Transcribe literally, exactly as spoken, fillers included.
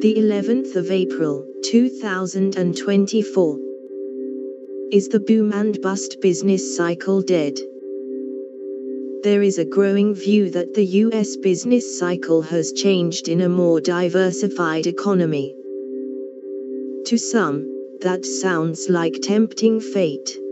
The eleventh of April, two thousand twenty-four. Is the boom and bust business cycle dead? There is a growing view that the U S business cycle has changed in a more diversified economy. To some, that sounds like tempting fate.